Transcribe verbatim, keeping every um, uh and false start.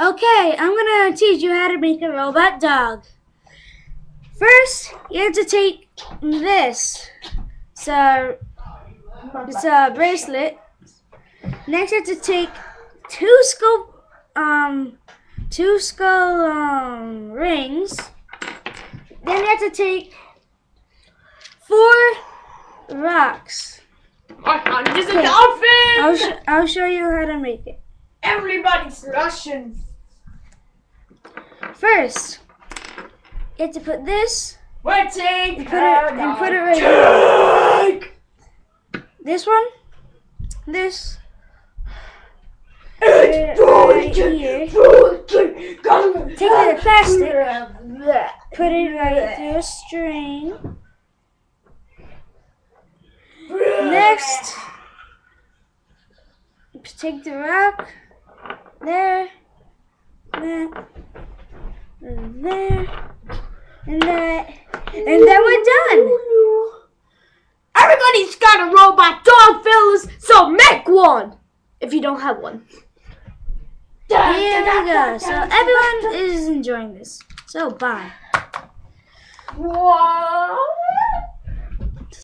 Okay, I'm gonna teach you how to make a robot dog. First, you have to take this. So it's a bracelet. Next, you have to take two skull, um, two skull um, rings. Then you have to take four rocks. I'm just a dolphin! I'll, sh I'll show you how to make it. Everybody's Russian. First, you have to put this Waiting and put it, and put it right here. This one, this, right here. Take the plastic, put it right through a string. Next, take the rock, there, there, and there, and that, and then we're done. Everybody's got a robot dog, fellas, so make one if you don't have one. Here we go. So everyone is enjoying this. So bye. Whoa.